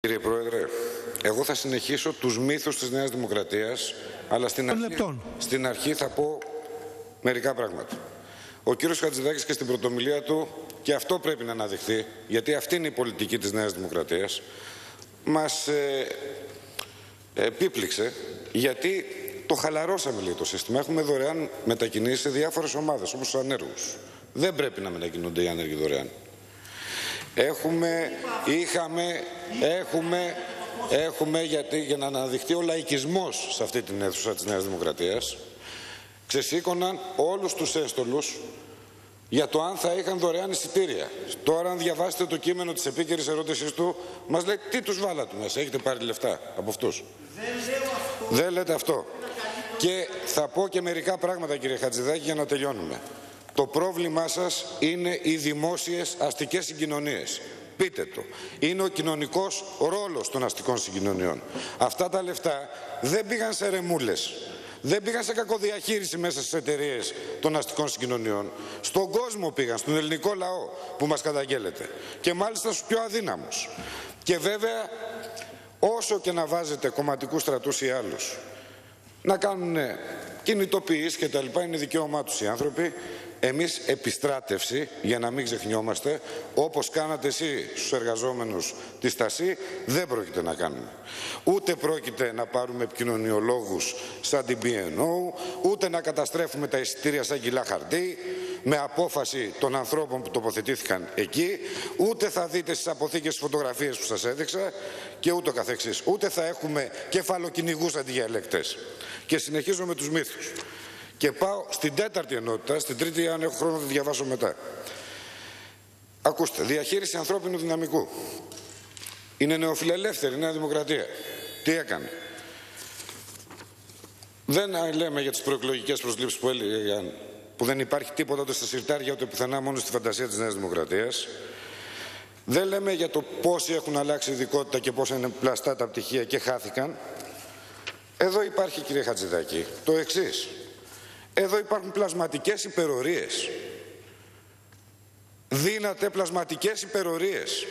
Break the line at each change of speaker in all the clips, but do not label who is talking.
Κύριε Πρόεδρε, εγώ θα συνεχίσω τους μύθους της Νέας Δημοκρατίας, αλλά στην αρχή θα πω μερικά πράγματα. Ο κύριος Χατζηδάκης και στην πρωτομιλία του, και αυτό πρέπει να αναδειχθεί, γιατί αυτή είναι η πολιτική της Νέας Δημοκρατίας, μας επίπληξε, γιατί το χαλαρώσαμε λίγο το σύστημα. Έχουμε δωρεάν μετακινήσεις σε διάφορες ομάδες, όπως τους ανέργους. Δεν πρέπει να μετακινούνται οι άνεργοι δωρεάν. Έχουμε, γιατί για να αναδειχθεί ο λαϊκισμός σε αυτή την αίθουσα της Νέας Δημοκρατίας, ξεσήκωναν όλους τους έστωλους για το αν θα είχαν δωρεάν εισιτήρια. Τώρα, αν διαβάσετε το κείμενο της επίκαιρης ερώτησης του, μας λέει τι τους βάλατε μέσα, έχετε πάρει λεφτά από αυτούς. Δεν λέτε αυτό. Και θα πω και μερικά πράγματα, κύριε Χατζηδάκη, για να τελειώνουμε. Το πρόβλημά σας είναι οι δημόσιες αστικές συγκοινωνίες. Πείτε το. Είναι ο κοινωνικός ρόλος των αστικών συγκοινωνιών. Αυτά τα λεφτά δεν πήγαν σε ρεμούλες. Δεν πήγαν σε κακοδιαχείριση μέσα στις εταιρείες των αστικών συγκοινωνιών. Στον κόσμο πήγαν, στον ελληνικό λαό που μας καταγγέλλεται. Και μάλιστα στους πιο αδύναμους. Και βέβαια, όσο και να βάζετε κομματικούς στρατούς ή άλλους να κάνουν κινητοποιήσεις και τα λοιπά, είναι δικαίωμά τους οι άνθρωποι. Εμείς επιστράτευση, για να μην ξεχνιόμαστε, όπως κάνατε εσείς στους εργαζόμενους τη Στασή, δεν πρόκειται να κάνουμε. Ούτε πρόκειται να πάρουμε επικοινωνιολόγους σαν την BNO, ούτε να καταστρέφουμε τα εισιτήρια σαν κιλά χαρτί, με απόφαση των ανθρώπων που τοποθετήθηκαν εκεί, ούτε θα δείτε στις αποθήκες φωτογραφίες που σας έδειξα και ούτω καθεξής. Ούτε θα έχουμε κεφαλοκυνηγούς αντί για ελεκτές. Και συνεχίζω με τους μύθους. Και πάω στην τέταρτη ενότητα, στην τρίτη, αν έχω χρόνο θα τη διαβάσω μετά. Ακούστε, διαχείριση ανθρώπινου δυναμικού. Είναι νεοφιλελεύθερη η Νέα Δημοκρατία. Τι έκανε? Δεν λέμε για τις προεκλογικές προσλήψεις που έλεγαν, που δεν υπάρχει τίποτα ούτε στα συρτάρια ούτε πουθενά, μόνο στη φαντασία της Νέας Δημοκρατίας. Δεν λέμε για το πόσοι έχουν αλλάξει ειδικότητα και πόσα είναι πλαστά τα πτυχία και χάθηκαν. Εδώ υπάρχει, κύριε Χατζηδάκη, το εξής. Εδώ υπάρχουν πλασματικές υπερορίες. Δίνατε πλασματικές υπερορίες.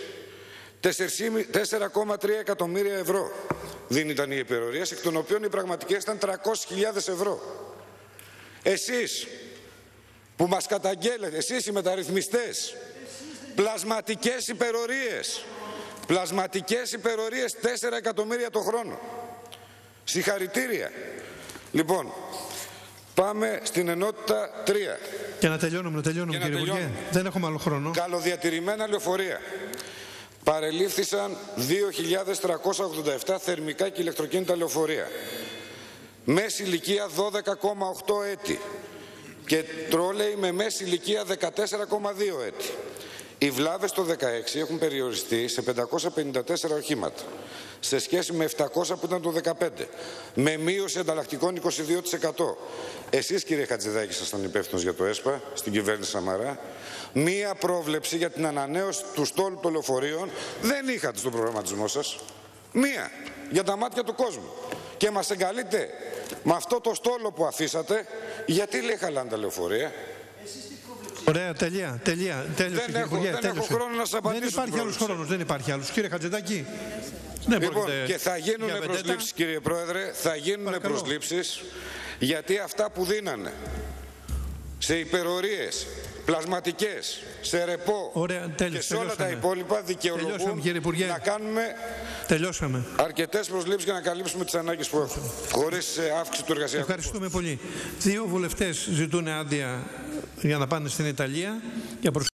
4,3 εκατομμύρια ευρώ δίνονταν οι υπερορίες, εκ των οποίων οι πραγματικές ήταν 300.000 ευρώ. Εσείς που μας καταγγέλλετε, εσείς οι μεταρρυθμιστές, πλασματικές υπερορίες. Πλασματικές υπερορίες 4 εκατομμύρια το χρόνο. Συγχαρητήρια. Λοιπόν, πάμε στην ενότητα 3.
Και να τελειώνουμε, κύριε Υπουργέ. Δεν έχουμε άλλο χρόνο.
Καλοδιατηρημένα λεωφορεία. Παρελήφθησαν 2.387 θερμικά και ηλεκτροκίνητα λεωφορεία. Μέση ηλικία 12,8 έτη. Και τρόλεϊ με μέση ηλικία 14,2 έτη. Οι βλάβες το 2016 έχουν περιοριστεί σε 554 οχήματα, σε σχέση με 700 που ήταν το 2015, με μείωση ανταλλακτικών 22%. Εσείς, κύριε Χατζηδάκη, ήσασταν υπεύθυνος για το ΕΣΠΑ, στην κυβέρνηση Σαμαρά. Μία πρόβλεψη για την ανανέωση του στόλου των λεωφορείων δεν είχατε στον προγραμματισμό σας. Μία, για τα μάτια του κόσμου. Και μας εγκαλείτε με αυτό το στόλο που αφήσατε, γιατί λέει χαλάνε τα λεωφορεία.
Ωραία, τελεία.
Δεν έχω χρόνο να σας απαντήσω.
Δεν υπάρχει άλλος χρόνος, δεν υπάρχει άλλος. Κύριε Χατζηδάκη.
Λοιπόν, και θα γίνουν προσλήψεις, κύριε Πρόεδρε, θα γίνουν προσλήψεις, γιατί αυτά που δίνανε σε υπερορίες, πλασματικές, σε ρεπό και σε όλα τα υπόλοιπα δικαιολογούν να κάνουμε αρκετές προσλήψεις για να καλύψουμε τις ανάγκες που έχουμε, χωρίς αύξηση του εργασιακού.
Ευχαριστούμε πολύ. 2 βουλευτές ζητούν άδεια για να πάνε στην Ιταλία για